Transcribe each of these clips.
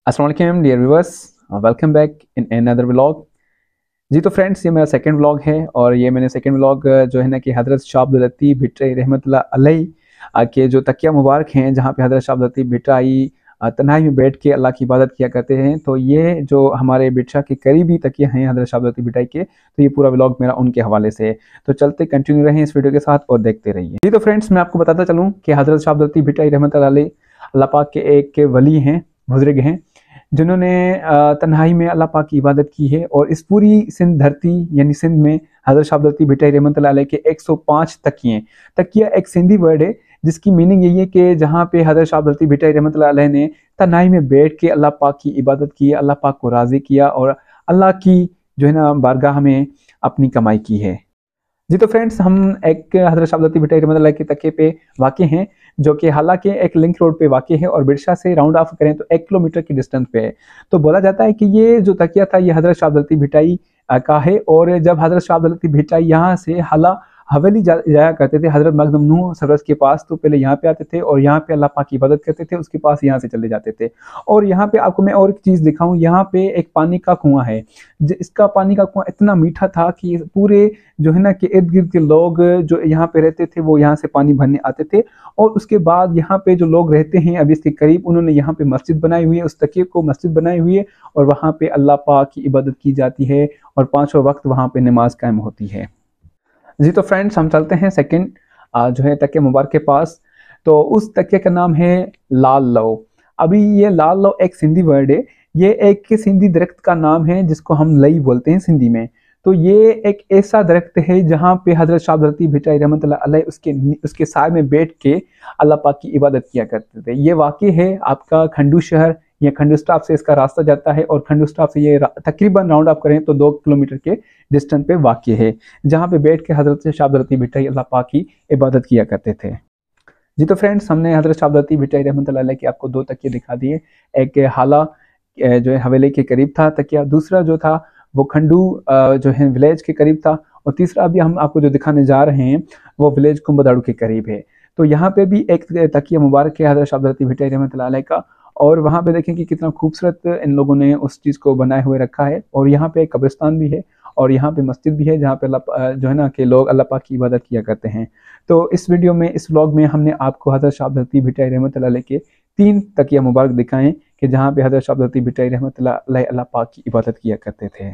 अस्सलाम वालेकुम dear viewers, welcome back in another vlog. जी तो फ्रेंड्स, ये मेरा सेकंड व्लॉग है और ये मैंने सेकंड व्लॉग जो है ना कि हज़रत शाह अब्दुल लतीफ़ भिट्टो रहमतुल्लाह अलैह के जो तकिया मुबारक हैं, जहाँ पे हज़रत शाह अब्दुल लतीफ़ भिट्टो तन्हाई में बैठ के अल्लाह की इबादत किया करते हैं। तो ये जो हमारे भिट्टो के करीबी तकिया हैं हज़रत शाह अब्दुल लतीफ़ भिट्टो के, तो ये पूरा व्लॉग मेरा उनके हवाले से है। तो चलते कंटिन्यू रहें इस वीडियो के साथ और देखते रहिए। जी तो फ्रेंड्स, मैं आपको बताता चलूँ कि हज़रत शाह अब्दुल लतीफ़ भिट्टो रहमतुल्लाह अलैह अल्लाह पाक के एक वली हैं, बुजुर्ग हैं, जिन्होंने तन्हाई में अल्लाह पाक की इबादत की है। और इस पूरी सिंध धरती यानी सिंध में हज़रत शाह अब्दुल लतीफ़ भिट्टो रहमतुल्लाह अलैह के 105 तकिए। तकिया एक सिंधी वर्ड है जिसकी मीनिंग यही है कि जहाँ पे हज़रत शाह अब्दुल लतीफ़ भिट्टो रहमतुल्लाह अलैह ने तन्हाई में बैठ के अल्लाह पाक की इबादत की, अल्लाह पाक को राज़ी किया और अल्लाह की जो है ना बारगाह में अपनी कमाई की है। जी तो फ्रेंड्स, हम एक हज़रत शाह अब्दुल लतीफ़ भिट्टो रहमतुल्लाह के तकिए पे वाक़ हैं, जो कि हालांकि एक लिंक रोड पे वाक़ है और बिरशा से राउंड ऑफ करें तो 1 किलोमीटर की डिस्टेंस पे है। तो बोला जाता है कि ये जो तकिया था ये हज़रत शाह अब्दुल लतीफ़ भिट्टो का है। और जब हज़रत शाह अब्दुल लतीफ़ भिट्टो यहाँ से हवेली जाया करते थे हज़रत मखदूम नूह सरवज के पास, तो पहले यहाँ पे आते थे और यहाँ पे अल्लाह पाक की इबादत करते थे, उसके पास यहाँ से चले जाते थे। और यहाँ पे आपको मैं और एक चीज़ दिखाऊँ, यहाँ पे एक पानी का कुआँ है। इसका पानी का कुआँ इतना मीठा था कि पूरे जो है ना कि इर्द गिर्द के लोग जो यहाँ पे रहते थे वो यहाँ से पानी भरने आते थे। और उसके बाद यहाँ पे जो लोग रहते हैं अभी इसके करीब, उन्होंने यहाँ पे मस्जिद बनाई हुई है, उस तकिए को मस्जिद बनाई हुई है और वहाँ पे अल्लाह पाक की इबादत की जाती है और 5 वक्त वहाँ पे नमाज कायम होती है। जी तो फ्रेंड्स, हम चलते हैं सेकंड जो है तकिया मुबारक के पास। तो उस तकिए का नाम है लाल लो। अभी ये लाल लो एक सिंधी वर्ड है, ये एक सिंधी दरख्त का नाम है जिसको हम लई बोलते हैं सिंधी में। तो ये एक ऐसा दरख्त है जहाँ पे हज़रत शाह अब्दुल लतीफ़ भिट्टो रहमतुल्लाह अलैह उसके साए में बैठ के अल्लाह पाक की इबादत किया करते थे। ये वाक़ई है आपका खंडू शहर या खंडू स्टाफ से इसका रास्ता जाता है और खंडू स्टाफ से ये तकरीबन राउंड अप करें तो 2 किलोमीटर के डिस्टेंस पे वाक़ है, जहाँ पे बैठ के हज़रत शाह अब्दुल लतीफ़ भिट्टो अल्लाह पाक की इबादत किया करते थे। जी तो फ्रेंड्स, हमने हज़रत शाह अब्दुल लतीफ़ भिट्टो रहमतुल्लाह अलैह के आपको 2 तकिए दिखा दिए। एक हाला जो है हवेली के करीब था तकिया, दूसरा जो था वो खंडू जो है विलेज के करीब था और तीसरा अभी हम आपको जो दिखाने जा रहे हैं वो विलेज कुंभदाड़ू के करीब है। तो यहाँ पे भी एक तकिया मुबारक है हज़रत शाह अब्दुल लतीफ़ भिट्टो रहमतुल्लाह अलैह का। और वहाँ पे देखें कि कितना खूबसूरत इन लोगों ने उस चीज़ को बनाए हुए रखा है। और यहाँ पे एक कब्रिस्तान भी है और यहाँ पे मस्जिद भी है जहाँ पे जो है ना कि लोग अल्लाह पाक की इबादत किया करते हैं। तो इस वीडियो में, इस व्लॉग में हमने आपको हज़रत शाह अब्दुल लतीफ़ भिट्टो रहमतुल्लाह अलैह के 3 तकिया मुबारक दिखाएँ कि जहाँ पे हज़रत शाह अब्दुल लतीफ़ भिट्टो रहमतुल्लाह अलैह अल्लाह पाक की इबादत किया करते थे।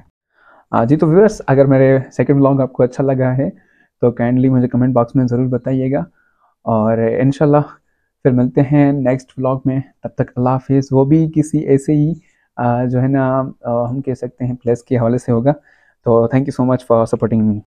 जी तो व्यूअर्स, अगर मेरे सेकंड व्लॉग आपको अच्छा लगा है तो काइंडली मुझे कमेंट बॉक्स में ज़रूर बताइएगा और इंशाल्लाह फिर मिलते हैं नेक्स्ट व्लॉग में। तब तक अल्लाह हाफ़िज़। वो भी किसी ऐसे ही जो है ना हम कह सकते हैं प्लेस के हवाले से होगा। तो thank you so much for supporting me.